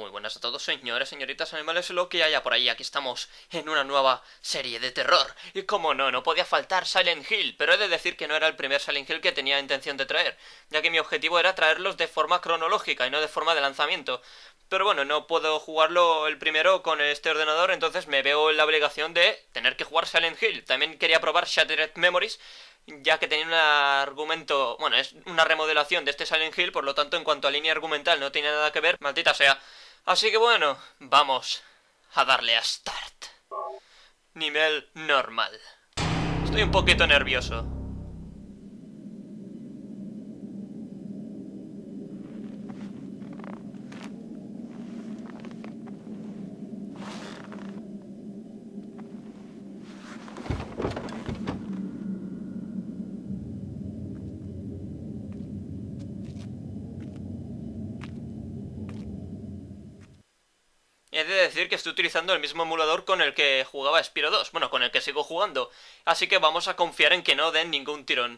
Muy buenas a todos, señores, señoritas, animales, lo que haya por ahí. Aquí estamos en una nueva serie de terror. Y como no, no podía faltar Silent Hill. Pero he de decir que no era el primer Silent Hill que tenía intención de traer, ya que mi objetivo era traerlos de forma cronológica y no de forma de lanzamiento. Pero bueno, no puedo jugarlo el primero con este ordenador, entonces me veo en la obligación de tener que jugar Silent Hill. También quería probar Shattered Memories, ya que tenía un argumento... Bueno, es una remodelación de este Silent Hill, por lo tanto, en cuanto a línea argumental no tiene nada que ver, maldita sea. Así que bueno, vamos a darle a Start. Nivel normal. Estoy un poquito nervioso. He de decir que estoy utilizando el mismo emulador con el que jugaba Spyro 2. Bueno, con el que sigo jugando. Así que vamos a confiar en que no den ningún tirón.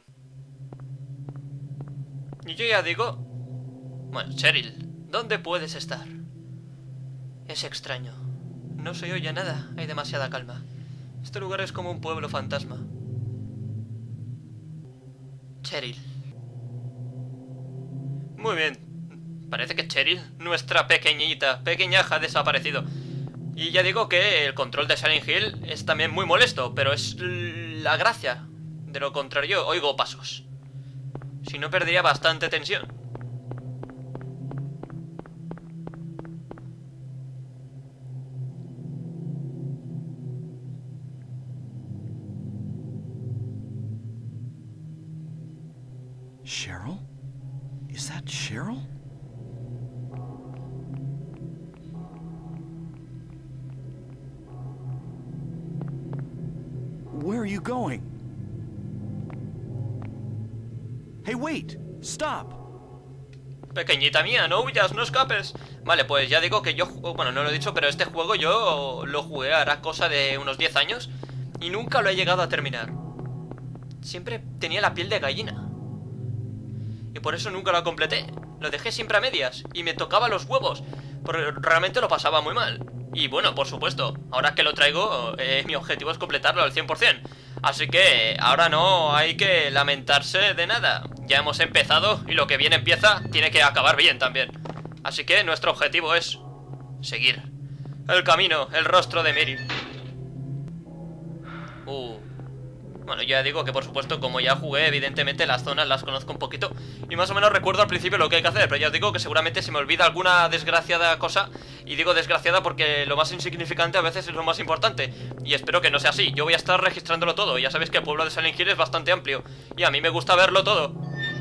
Y yo ya digo... Bueno, Cheryl, ¿dónde puedes estar? Es extraño. No se oye nada, hay demasiada calma. Este lugar es como un pueblo fantasma. Cheryl. Muy bien. Parece que Cheryl, nuestra pequeñaja, ha desaparecido. Y ya digo que el control de Silent Hill es también muy molesto, pero es la gracia. De lo contrario, oigo pasos. Si no, perdería bastante tensión. Cheryl? Is that Cheryl? Where are you going? Hey, wait! Stop! Pequeñita mía, no huyas, no escapes. Vale, pues ya digo que yo... Bueno, no lo he dicho, pero este juego yo lo jugué hará cosa de unos 10 años y nunca lo he llegado a terminar. Siempre tenía la piel de gallina y por eso nunca lo completé. Lo dejé siempre a medias y me tocaba los huevos, porque realmente lo pasaba muy mal. Y bueno, por supuesto, ahora que lo traigo, mi objetivo es completarlo al 100%. Así que ahora no hay que lamentarse de nada. Ya hemos empezado y lo que bien empieza tiene que acabar bien también. Así que nuestro objetivo es seguir el camino, el rostro de Mary. Bueno, ya digo que por supuesto, como ya jugué, evidentemente las zonas las conozco un poquito y más o menos recuerdo al principio lo que hay que hacer. Pero ya os digo que seguramente se me olvida alguna desgraciada cosa. Y digo desgraciada porque lo más insignificante a veces es lo más importante. Y espero que no sea así. Yo voy a estar registrándolo todo. Ya sabéis que el pueblo de Silent Hill es bastante amplio y a mí me gusta verlo todo.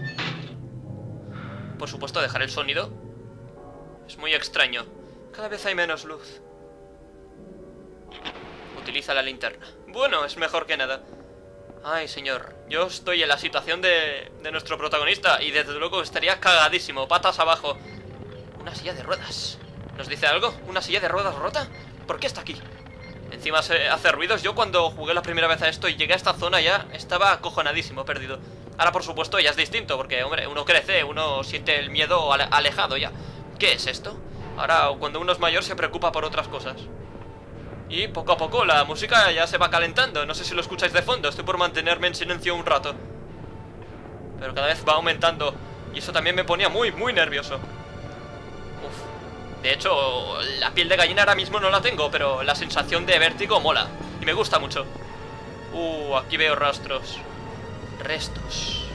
Por supuesto, dejar el sonido es muy extraño. Cada vez hay menos luz. Utiliza la linterna. Bueno, es mejor que nada. Ay, señor, yo estoy en la situación de nuestro protagonista y desde luego estaría cagadísimo, patas abajo. Una silla de ruedas. ¿Nos dice algo? ¿Una silla de ruedas rota? ¿Por qué está aquí? Encima hace ruidos. Yo cuando jugué la primera vez a esto y llegué a esta zona ya estaba acojonadísimo, perdido. Ahora por supuesto ya es distinto porque, hombre, uno crece, uno siente el miedo alejado ya. ¿Qué es esto? Ahora cuando uno es mayor se preocupa por otras cosas. Y poco a poco la música ya se va calentando. No sé si lo escucháis de fondo, estoy por mantenerme en silencio un rato. Pero cada vez va aumentando y eso también me ponía muy, muy nervioso. Uf. De hecho, la piel de gallina ahora mismo no la tengo, pero la sensación de vértigo mola y me gusta mucho. Aquí veo rastros. Restos.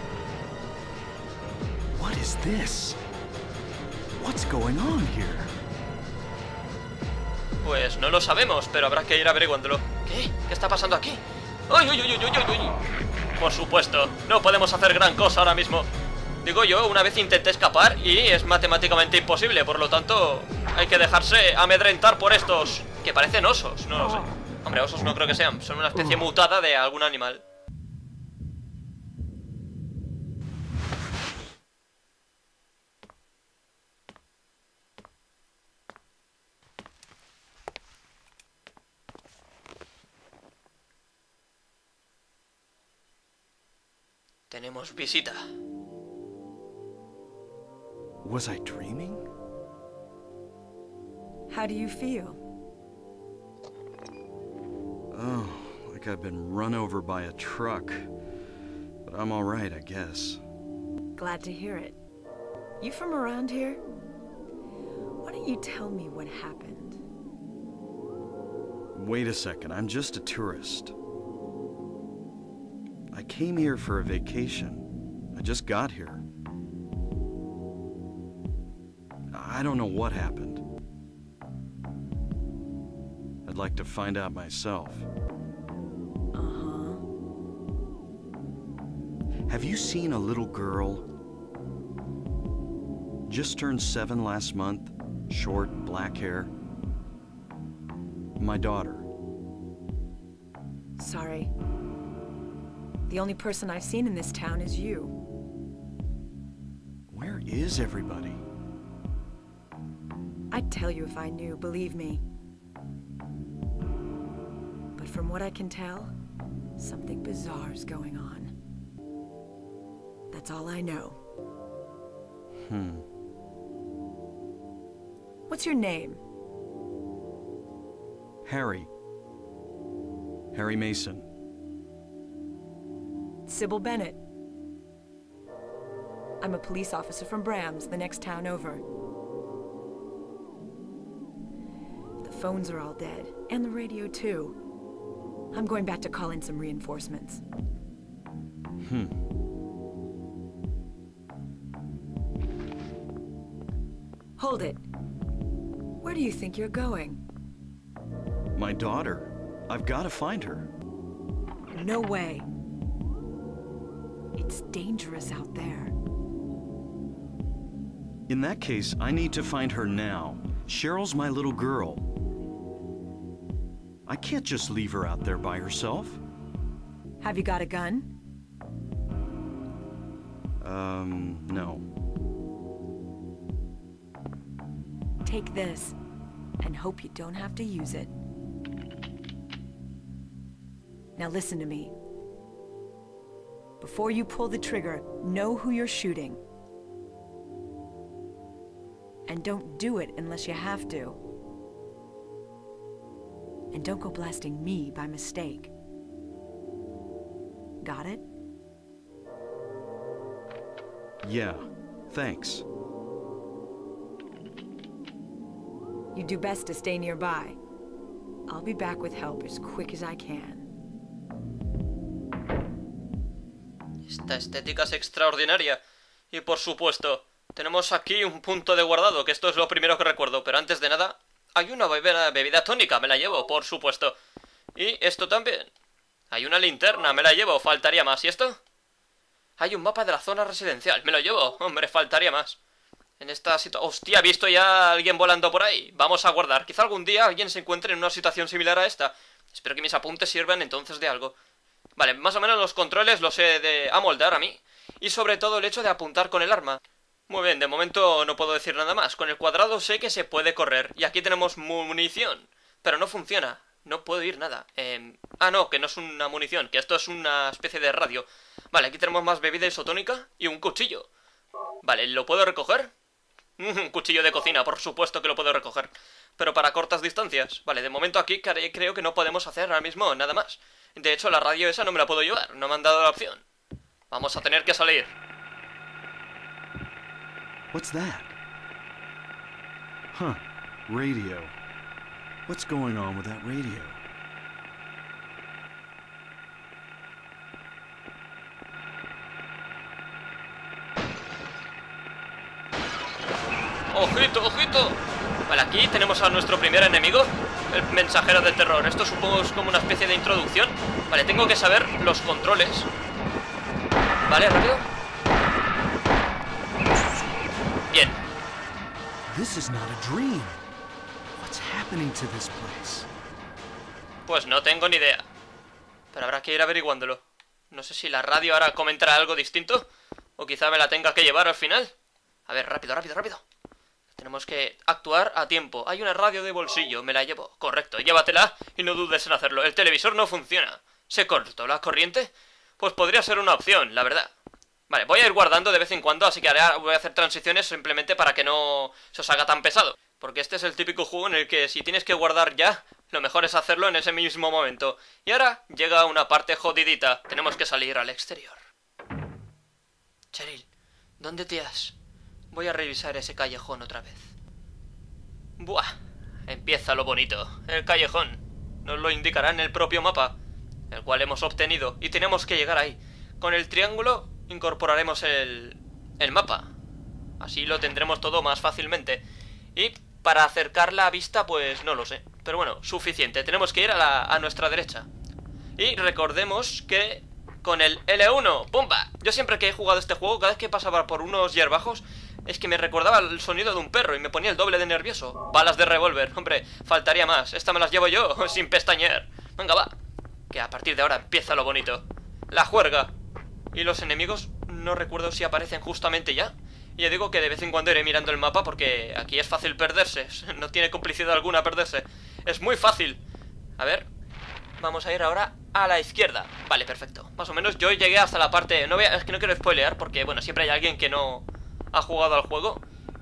What is this? What's going on here? Pues no lo sabemos, pero habrá que ir averiguándolo. ¿Qué? ¿Qué está pasando aquí? ¡Ay, ay, ay, ay, ay, ay! Por supuesto, no podemos hacer gran cosa ahora mismo. Digo yo, una vez intenté escapar y es matemáticamente imposible. Por lo tanto, hay que dejarse amedrentar por estos que parecen osos, no lo sé. Hombre, osos no creo que sean, son una especie mutada de algún animal. Tenemos visita. Was I dreaming? How do you feel? Oh, like I've been run over by a truck. But I'm all right, I guess. Glad to hear it. You from around here? Why don't you tell me what happened? Wait a second, I'm just a tourist. I came here for a vacation. I just got here. I don't know what happened. I'd like to find out myself. Uh-huh. Have you seen a little girl? Just turned 7 last month, short, black hair. My daughter. Sorry. The only person I've seen in this town is you. Where is everybody? I'd tell you if I knew, believe me. But from what I can tell, something bizarre's going on. That's all I know. What's your name? Harry. Harry Mason. Sybil Bennett. I'm a police officer from Brams, the next town over. The phones are all dead, and the radio too. I'm going back to call in some reinforcements. Hold it. Where do you think you're going? My daughter. I've got to find her. No way. It's dangerous out there. In that case, I need to find her now. Cheryl's my little girl. I can't just leave her out there by herself. Have you got a gun? No. Take this, and hope you don't have to use it. Now listen to me. Before you pull the trigger, know who you're shooting. And don't do it unless you have to. And don't go blasting me by mistake. Got it? Yeah, thanks. You do best to stay nearby. I'll be back with help as quick as I can. Esta estética es extraordinaria. Y por supuesto, tenemos aquí un punto de guardado, que esto es lo primero que recuerdo. Pero antes de nada, hay una bebida tónica, me la llevo, por supuesto. Y esto también. Hay una linterna, me la llevo, faltaría más. ¿Y esto? Hay un mapa de la zona residencial, me lo llevo. Hombre, faltaría más. En esta situación... Hostia, ¿he visto ya a alguien volando por ahí? Vamos a guardar. Quizá algún día alguien se encuentre en una situación similar a esta. Espero que mis apuntes sirvan entonces de algo. Vale, más o menos los controles los he de amoldar a mí. Y sobre todo el hecho de apuntar con el arma. Muy bien, de momento no puedo decir nada más. Con el cuadrado sé que se puede correr. Y aquí tenemos munición. Pero no funciona. No puedo oír nada. No, que no es una munición. Que esto es una especie de radio. Vale, aquí tenemos más bebida isotónica y un cuchillo. Vale, ¿lo puedo recoger? Un cuchillo de cocina, por supuesto que lo puedo recoger. Pero para cortas distancias. Vale, de momento aquí creo que no podemos hacer ahora mismo nada más. De hecho, la radio esa no me la puedo llevar. No me han dado la opción. Vamos a tener que salir. What's that? Huh, radio. What's going on with that radio? ¡Ojito, ojito! Vale, aquí tenemos a nuestro primer enemigo, el mensajero del terror. Esto supongo es como una especie de introducción. Vale, tengo que saber los controles. Vale, rápido. Bien. This is not a dream. What's happening to this place? Pues no tengo ni idea. Pero habrá que ir averiguándolo. No sé si la radio ahora comentará algo distinto, o quizá me la tenga que llevar al final. A ver, rápido, rápido, rápido. Tenemos que actuar a tiempo. Hay una radio de bolsillo, me la llevo. Correcto, llévatela y no dudes en hacerlo. El televisor no funciona. ¿Se cortó la corriente? Pues podría ser una opción, la verdad. Vale, voy a ir guardando de vez en cuando, así que ahora voy a hacer transiciones simplemente para que no se os haga tan pesado. Porque este es el típico juego en el que si tienes que guardar ya, lo mejor es hacerlo en ese mismo momento. Y ahora llega una parte jodidita. Tenemos que salir al exterior. Cheryl, ¿dónde te has? Voy a revisar ese callejón otra vez. Buah, empieza lo bonito. El callejón nos lo indicará en el propio mapa, el cual hemos obtenido, y tenemos que llegar ahí. Con el triángulo incorporaremos el mapa. Así lo tendremos todo más fácilmente. Y para acercar la vista, pues no lo sé. Pero bueno, suficiente. Tenemos que ir a nuestra derecha. Y recordemos que con el L1, ¡pumba! Yo siempre que he jugado este juego, cada vez que pasaba por unos hierbajos, es que me recordaba el sonido de un perro y me ponía el doble de nervioso. Balas de revólver, hombre, faltaría más. Esta me las llevo yo, sin pestañear. Venga, va, que a partir de ahora empieza lo bonito. La juerga. Y los enemigos, no recuerdo si aparecen justamente ya. Y ya digo que de vez en cuando iré mirando el mapa porque aquí es fácil perderse. No tiene complicidad alguna perderse. Es muy fácil. A ver, vamos a ir ahora a la izquierda. Vale, perfecto. Más o menos yo llegué hasta la parte... es que no quiero spoilear porque, bueno, siempre hay alguien que no ha jugado al juego.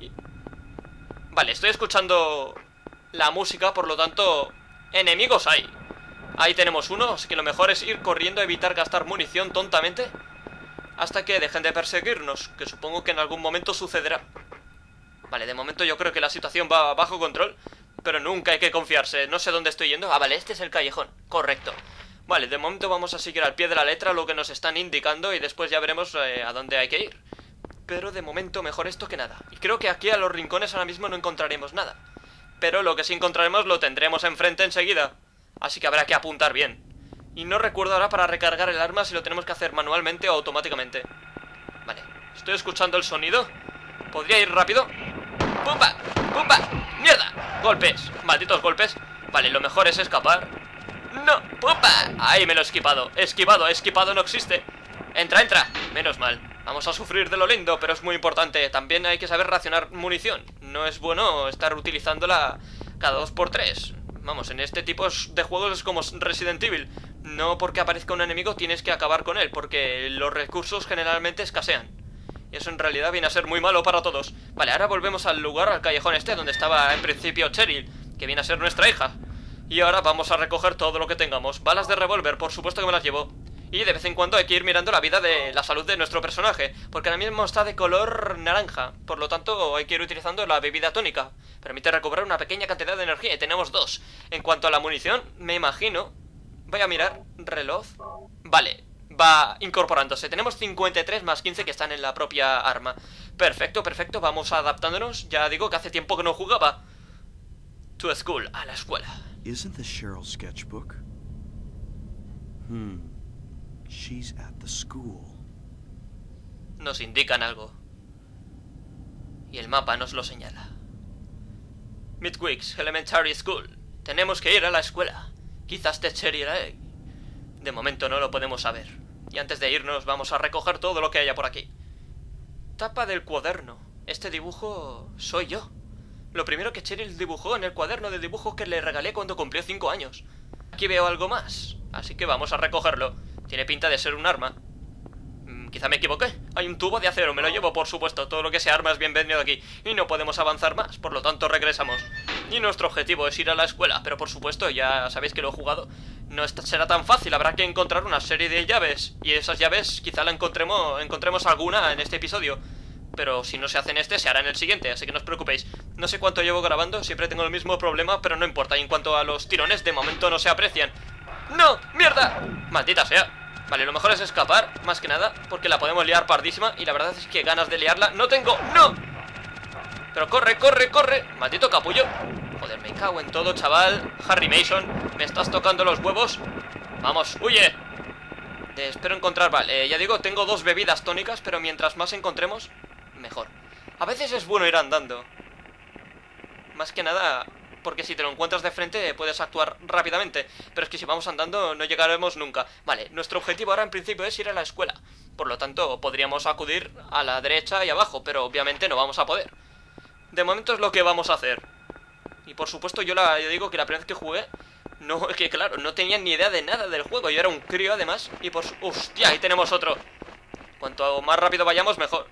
Vale, estoy escuchando la música, por lo tanto, enemigos hay. Ahí tenemos uno, así que lo mejor es ir corriendo, evitar gastar munición tontamente hasta que dejen de perseguirnos, que supongo que en algún momento sucederá. Vale, de momento yo creo que la situación va bajo control, pero nunca hay que confiarse. No sé dónde estoy yendo. Ah, vale, este es el callejón, correcto. Vale, de momento vamos a seguir al pie de la letra lo que nos están indicando y después ya veremos a dónde hay que ir. Pero de momento mejor esto que nada. Y creo que aquí a los rincones ahora mismo no encontraremos nada, pero lo que sí encontraremos lo tendremos enfrente enseguida, así que habrá que apuntar bien. Y no recuerdo ahora para recargar el arma si lo tenemos que hacer manualmente o automáticamente. Vale, estoy escuchando el sonido. ¿Podría ir rápido? ¡Pumba! ¡Pumba! ¡Mierda! Golpes, malditos golpes. Vale, lo mejor es escapar. ¡No! ¡Pumba! Ahí me lo he esquivado. Esquivado no existe. Entra, entra. Menos mal. Vamos a sufrir de lo lindo, pero es muy importante. También hay que saber racionar munición. No es bueno estar utilizándola cada 2×3. Vamos, en este tipo de juegos es como Resident Evil. No porque aparezca un enemigo tienes que acabar con él, porque los recursos generalmente escasean. Y eso en realidad viene a ser muy malo para todos. Vale, ahora volvemos al lugar, al callejón este, donde estaba en principio Cheryl, que viene a ser nuestra hija. Y ahora vamos a recoger todo lo que tengamos. Balas de revólver, por supuesto que me las llevo. Y de vez en cuando hay que ir mirando la salud de nuestro personaje, porque ahora mismo está de color naranja. Por lo tanto hay que ir utilizando la bebida tónica. Permite recobrar una pequeña cantidad de energía y tenemos 2. En cuanto a la munición, me imagino... Voy a mirar, reloj... Vale, va incorporándose. Tenemos 53 más 15 que están en la propia arma. Perfecto, perfecto, vamos adaptándonos. Ya digo que hace tiempo que no jugaba. To school, a la escuela. Isn't this Cheryl's sketchbook? She's at the school. Nos indican algo. Y el mapa nos lo señala. Midweeks Elementary School. Tenemos que ir a la escuela. Quizás te Cheryl ahí. De momento no lo podemos saber. Y antes de irnos vamos a recoger todo lo que haya por aquí. Tapa del cuaderno. Este dibujo soy yo. Lo primero que Cheryl dibujó en el cuaderno de dibujo que le regalé cuando cumplió 5 años. Aquí veo algo más, así que vamos a recogerlo. Tiene pinta de ser un arma. Quizá me equivoqué. Hay un tubo de acero, me lo llevo por supuesto. Todo lo que sea arma es bienvenido aquí. Y no podemos avanzar más, por lo tanto regresamos. Y nuestro objetivo es ir a la escuela. Pero por supuesto, ya sabéis que lo he jugado. No será tan fácil, habrá que encontrar una serie de llaves. Y esas llaves quizá la encontremos alguna en este episodio. Pero si no se hace en este, se hará en el siguiente, así que no os preocupéis. No sé cuánto llevo grabando, siempre tengo el mismo problema, pero no importa. Y en cuanto a los tirones, de momento no se aprecian. ¡No! ¡Mierda! ¡Maldita sea! Vale, lo mejor es escapar, más que nada, porque la podemos liar pardísima. Y la verdad es que ganas de liarla no tengo. ¡No! Pero corre, corre, corre. Maldito capullo. Joder, me cago en todo, chaval. Harry Mason, me estás tocando los huevos. Vamos, huye. Espero encontrar, vale, ya digo, tengo 2 bebidas tónicas, pero mientras más encontremos, mejor. A veces es bueno ir andando. Más que nada, porque si te lo encuentras de frente puedes actuar rápidamente. Pero es que si vamos andando no llegaremos nunca. Vale, nuestro objetivo ahora en principio es ir a la escuela. Por lo tanto, podríamos acudir a la derecha y abajo, pero obviamente no vamos a poder. De momento es lo que vamos a hacer. Y por supuesto yo digo que la primera vez que jugué, no, es que claro, no tenía ni idea de nada del juego. Yo era un crío además y por... ¡Hostia! Ahí tenemos otro. Cuanto más rápido vayamos, mejor.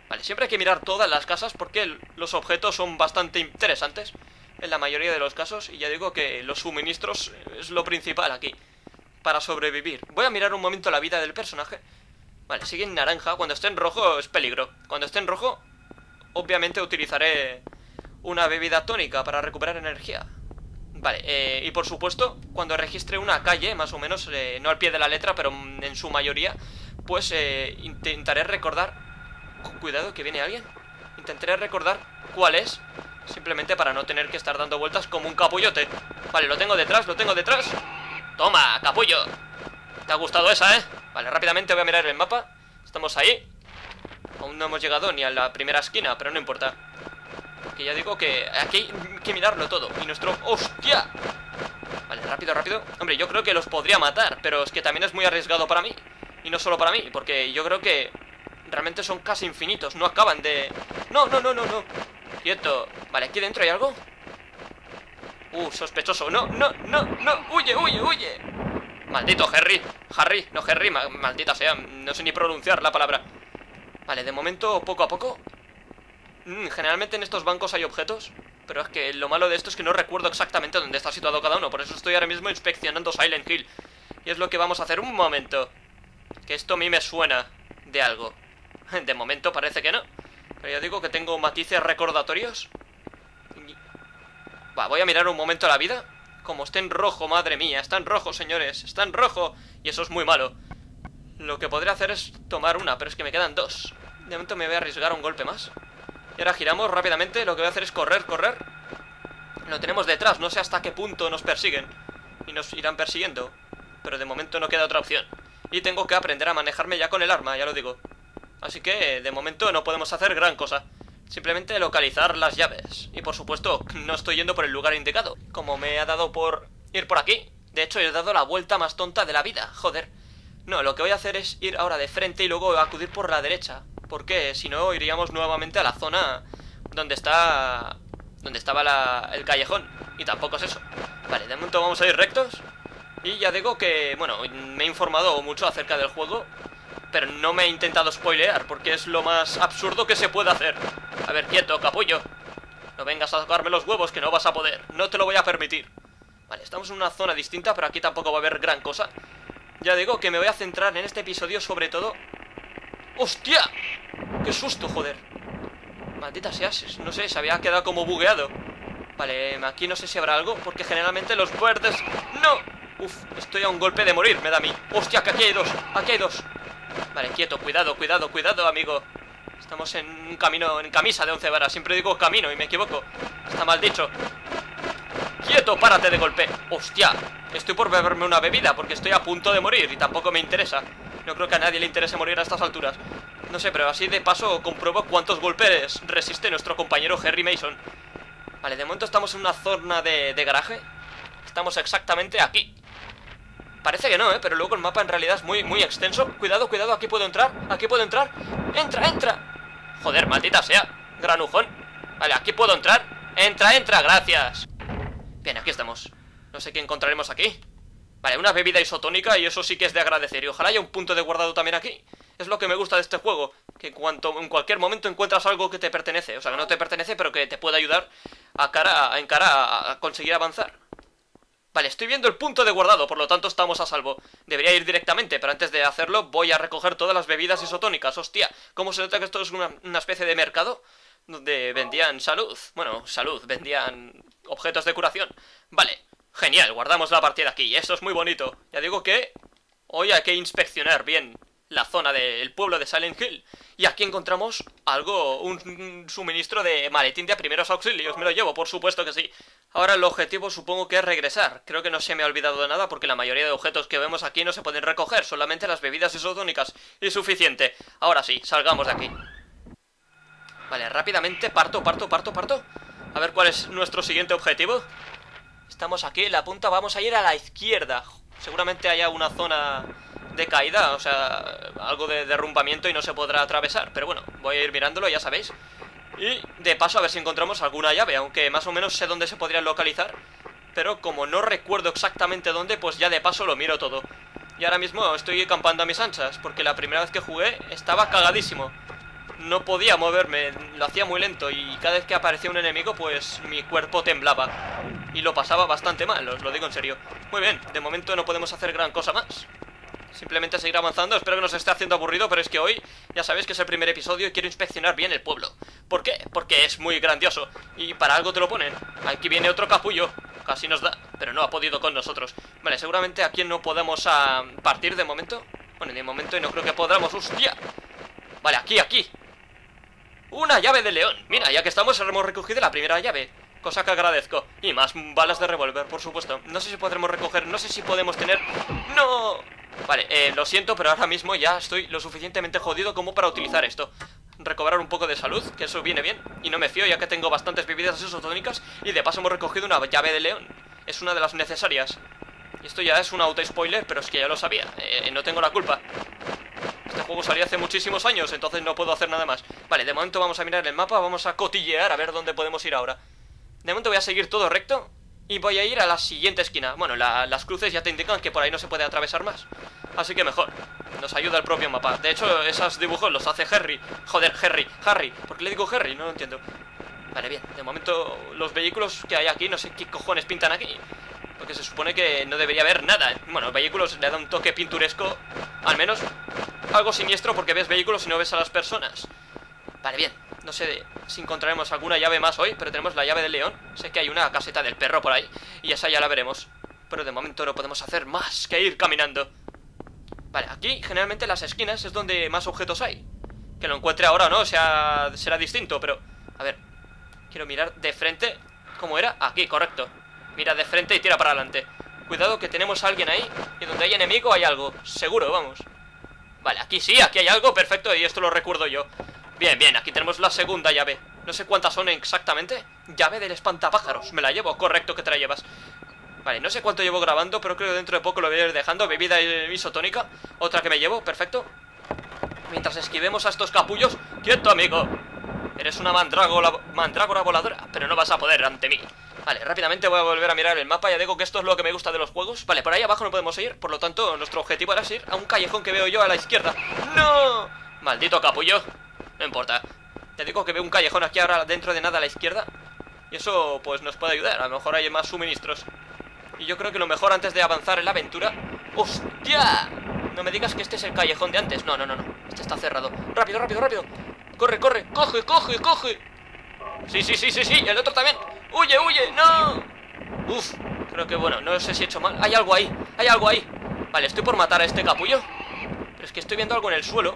Vale, siempre hay que mirar todas las casas porque los objetos son bastante interesantes en la mayoría de los casos. Y ya digo que los suministros es lo principal aquí para sobrevivir. Voy a mirar un momento la vida del personaje. Vale, sigue en naranja. Cuando esté en rojo es peligro. Cuando esté en rojo, obviamente utilizaré una bebida tónica para recuperar energía. Vale, y por supuesto, cuando registre una calle, más o menos, no al pie de la letra, pero en su mayoría, pues intentaré recordar... Cuidado, que viene alguien. Intentaré recordar cuál es, simplemente para no tener que estar dando vueltas como un capullote. Vale, lo tengo detrás, lo tengo detrás. ¡Toma, capullo! ¿Te ha gustado esa, Vale, rápidamente voy a mirar el mapa. Estamos ahí. Aún no hemos llegado ni a la primera esquina, pero no importa. Que ya digo que aquí hay que mirarlo todo. Y nuestro... ¡Hostia! Vale, rápido, rápido. Hombre, yo creo que los podría matar, pero es que también es muy arriesgado para mí. Y no solo para mí, porque yo creo que realmente son casi infinitos. No acaban de... No, no, no, no, no. Quieto. Vale, ¿aquí dentro hay algo? Sospechoso. No, no, no, no. Huye, huye, huye. Maldito Harry. Harry, no Harry, maldita sea. No sé ni pronunciar la palabra. Vale, de momento, poco a poco. Generalmente en estos bancos hay objetos, pero es que lo malo de esto es que no recuerdo exactamente dónde está situado cada uno. Por eso estoy ahora mismo inspeccionando Silent Hill. Y es lo que vamos a hacer. Un momento, que esto a mí me suena de algo. De momento parece que no, pero ya digo que tengo matices recordatorios. Voy a mirar un momento la vida. Como esté en rojo, madre mía. Está en rojo, señores, está en rojo. Y eso es muy malo. Lo que podría hacer es tomar una, pero es que me quedan dos. De momento me voy a arriesgar un golpe más. Y ahora giramos rápidamente. Lo que voy a hacer es correr, correr. Lo tenemos detrás, no sé hasta qué punto nos persiguen y nos irán persiguiendo, pero de momento no queda otra opción. Y tengo que aprender a manejarme ya con el arma, ya lo digo. Así que de momento no podemos hacer gran cosa. Simplemente localizar las llaves. Y por supuesto, no estoy yendo por el lugar indicado. Como me ha dado por ir por aquí. De hecho, he dado la vuelta más tonta de la vida, joder. No, lo que voy a hacer es ir ahora de frente y luego acudir por la derecha. Porque si no, iríamos nuevamente a la zona donde estaba el callejón. Y tampoco es eso. Vale, de momento vamos a ir rectos. Y ya digo que, bueno, me he informado mucho acerca del juego, pero no me he intentado spoilear, porque es lo más absurdo que se puede hacer. A ver, quieto, capullo. No vengas a tocarme los huevos, que no vas a poder. No te lo voy a permitir. Vale, estamos en una zona distinta, pero aquí tampoco va a haber gran cosa. Ya digo que me voy a centrar en este episodio sobre todo... ¡Hostia! ¡Qué susto, joder! Maldita sea, no sé, se había quedado como bugueado. Vale, aquí no sé si habrá algo, porque generalmente los verdes... ¡No! Uf, estoy a un golpe de morir, me da a mí. ¡Hostia, que aquí hay dos! ¡Aquí hay dos! Vale, quieto, cuidado, cuidado, cuidado, amigo. Estamos en un camino, en camisa de 11 varas. Siempre digo camino y me equivoco. Está mal dicho. ¡Quieto, párate de golpe! ¡Hostia! Estoy por beberme una bebida porque estoy a punto de morir y tampoco me interesa. No creo que a nadie le interese morir a estas alturas. No sé, pero así de paso compruebo cuántos golpes resiste nuestro compañero Harry Mason. Vale, de momento estamos en una zona de garaje. Estamos exactamente aquí. Parece que no, pero luego el mapa en realidad es muy, muy extenso. Cuidado, cuidado, aquí puedo entrar. Aquí puedo entrar. ¡Entra, entra! Joder, maldita sea, granujón. Vale, aquí puedo entrar. ¡Entra, entra! ¡Gracias! Bien, aquí estamos. No sé qué encontraremos aquí. Vale, una bebida isotónica y eso sí que es de agradecer. Y ojalá haya un punto de guardado también aquí. Es lo que me gusta de este juego, que en cualquier momento encuentras algo que te pertenece. O sea, que no te pertenece, pero que te puede ayudar a conseguir avanzar. Vale, estoy viendo el punto de guardado, por lo tanto estamos a salvo. Debería ir directamente, pero antes de hacerlo voy a recoger todas las bebidas isotónicas. Hostia, ¿cómo se nota que esto es una especie de mercado? Donde vendían salud. Bueno, salud, vendían objetos de curación. Vale, genial, guardamos la partida aquí. Esto es muy bonito. Ya digo que hoy hay que inspeccionar bien la zona del pueblo de Silent Hill. Y aquí encontramos algo, un suministro de maletín de primeros auxilios. Me lo llevo, por supuesto que sí. Ahora el objetivo supongo que es regresar. Creo que no se me ha olvidado de nada porque la mayoría de objetos que vemos aquí no se pueden recoger. Solamente las bebidas isotónicas. Y suficiente. Ahora sí, salgamos de aquí. Vale, rápidamente parto. A ver cuál es nuestro siguiente objetivo. Estamos aquí en la punta, vamos a ir a la izquierda. Seguramente haya una zona de caída, o sea, algo de derrumbamiento y no se podrá atravesar. Pero bueno, voy a ir mirándolo, ya sabéis. Y de paso a ver si encontramos alguna llave, aunque más o menos sé dónde se podrían localizar. Pero como no recuerdo exactamente dónde, pues ya de paso lo miro todo. Y ahora mismo estoy campando a mis anchas, porque la primera vez que jugué estaba cagadísimo. no podía moverme, lo hacía muy lento. Y cada vez que aparecía un enemigo, pues mi cuerpo temblaba. Y lo pasaba bastante mal, os lo digo en serio. Muy bien, de momento no podemos hacer gran cosa más. Simplemente seguir avanzando, espero que no se esté haciendo aburrido. Pero es que hoy, ya sabéis que es el primer episodio y quiero inspeccionar bien el pueblo. ¿Por qué? Porque es muy grandioso y para algo te lo ponen. Aquí viene otro capullo, casi nos da, pero no ha podido con nosotros. Vale, seguramente aquí no podemos partir de momento. Bueno, de momento y no creo que podamos. ¡Hostia! Vale, aquí una llave de león. Mira, ya que estamos hemos recogido la primera llave, cosa que agradezco. Y más balas de revólver, por supuesto. No sé si podremos recoger, no sé si podemos tener... ¡No! Vale, lo siento, pero ahora mismo ya estoy lo suficientemente jodido como para utilizar esto. Recobrar un poco de salud, que eso viene bien. Y no me fío, ya que tengo bastantes bebidas isotónicas. Y de paso hemos recogido una llave de león. Es una de las necesarias. Y esto ya es un auto-spoiler, pero es que ya lo sabía. No tengo la culpa. Este juego salió hace muchísimos años, entonces no puedo hacer nada más. Vale, de momento vamos a mirar el mapa, vamos a cotillear a ver dónde podemos ir ahora. De momento voy a seguir todo recto y voy a ir a la siguiente esquina. Bueno, las cruces ya te indican que por ahí no se puede atravesar más, así que mejor. Nos ayuda el propio mapa. De hecho, esos dibujos los hace Harry. Joder, Harry. ¿Por qué le digo Harry? No lo entiendo. Vale, bien. De momento, los vehículos que hay aquí, no sé qué cojones pintan aquí, porque se supone que no debería haber nada. Bueno, vehículos le da un toque pinturesco, al menos algo siniestro, porque ves vehículos y no ves a las personas. Vale, bien. No sé si encontraremos alguna llave más hoy, pero tenemos la llave del león. Sé que hay una caseta del perro por ahí y esa ya la veremos. Pero de momento no podemos hacer más que ir caminando. Vale, aquí generalmente en las esquinas es donde más objetos hay. Que lo encuentre ahora o no, será distinto, pero... A ver, quiero mirar de frente. ¿Cómo era? Aquí, correcto. Mira de frente y tira para adelante. Cuidado que tenemos a alguien ahí. Y donde hay enemigo hay algo, seguro, vamos. Vale, aquí sí, aquí hay algo, perfecto. Y esto lo recuerdo yo. Bien, bien, aquí tenemos la segunda llave. No sé cuántas son exactamente. Llave del espantapájaros, me la llevo, correcto que te la llevas. Vale, no sé cuánto llevo grabando, pero creo que dentro de poco lo voy a ir dejando. Bebida isotónica, otra que me llevo, perfecto. Mientras esquivemos a estos capullos. ¡Quieto, amigo! Eres una mandrágora voladora, pero no vas a poder ante mí. Vale, rápidamente voy a volver a mirar el mapa. Ya digo que esto es lo que me gusta de los juegos. Vale, por ahí abajo no podemos ir, por lo tanto nuestro objetivo era ir a un callejón que veo yo a la izquierda. ¡No! Maldito capullo. No importa. Te digo que veo un callejón aquí ahora dentro de nada a la izquierda. Y eso pues nos puede ayudar. A lo mejor hay más suministros. Y yo creo que lo mejor antes de avanzar en la aventura... ¡Hostia! No me digas que este es el callejón de antes. No. Este está cerrado. Rápido. Corre. Coge. Sí. El otro también. Huye. ¡No! Uf. Creo que bueno, no sé si he hecho mal. Hay algo ahí. Vale, estoy por matar a este capullo. Pero es que estoy viendo algo en el suelo.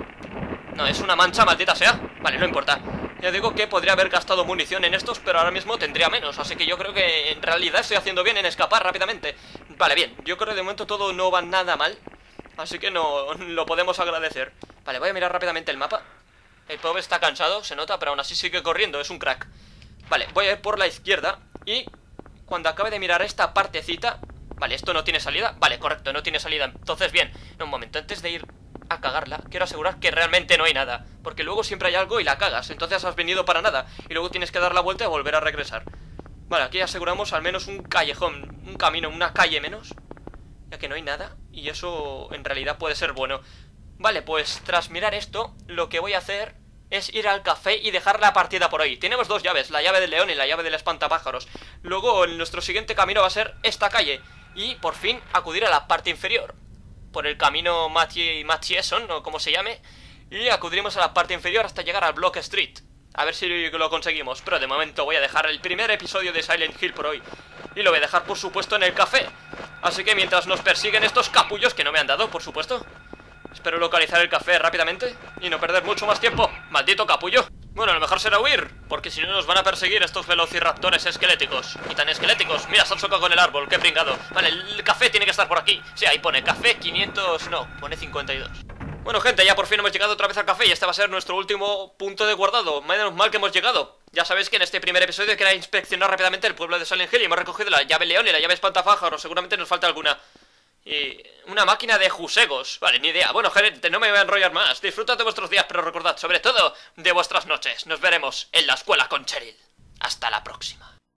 No, es una mancha, maldita sea. Vale, no importa. Ya digo que podría haber gastado munición en estos, pero ahora mismo tendría menos. Así que yo creo que en realidad estoy haciendo bien en escapar rápidamente. Vale, bien, yo creo que de momento todo no va nada mal, así que no lo podemos agradecer. Vale, voy a mirar rápidamente el mapa. El pobre está cansado, se nota, pero aún así sigue corriendo, es un crack. Vale, voy a ir por la izquierda. Y cuando acabe de mirar esta partecita... Vale, esto no tiene salida. Vale, correcto, no tiene salida. Entonces bien, un momento, antes de ir a cagarla, quiero asegurar que realmente no hay nada, porque luego siempre hay algo y la cagas. Entonces has venido para nada y luego tienes que dar la vuelta y volver a regresar. Vale, aquí aseguramos al menos un callejón, un camino, una calle menos, ya que no hay nada. Y eso en realidad puede ser bueno. Vale, pues tras mirar esto, lo que voy a hacer es ir al café y dejar la partida por hoy. Tenemos dos llaves, la llave del león y la llave del espantapájaros. Luego nuestro siguiente camino va a ser esta calle y por fin acudir a la parte inferior por el camino Matthieson, o como se llame, y acudiremos a la parte inferior hasta llegar al Block Street. A ver si lo conseguimos, pero de momento voy a dejar el primer episodio de Silent Hill por hoy. Y lo voy a dejar, por supuesto, en el café. Así que mientras nos persiguen estos capullos, que no me han dado, por supuesto, espero localizar el café rápidamente y no perder mucho más tiempo. ¡Maldito capullo! Bueno, lo mejor será huir, porque si no nos van a perseguir estos velociraptores esqueléticos. Y tan esqueléticos, mira, se han chocado con el árbol, qué pringado. Vale, el café tiene que estar por aquí. Sí, ahí pone café 500, no, pone 52. Bueno, gente, ya por fin hemos llegado otra vez al café y este va a ser nuestro último punto de guardado. Menos mal que hemos llegado. Ya sabéis que en este primer episodio quería inspeccionar rápidamente el pueblo de Silent Hill y hemos recogido la llave león y la llave espantapájaros. Seguramente nos falta alguna. Y una máquina de jusegos. Vale, ni idea. Bueno, gente, no me voy a enrollar más. Disfrutad de vuestros días, pero recordad, sobre todo, de vuestras noches. Nos veremos en la escuela con Cheryl. Hasta la próxima.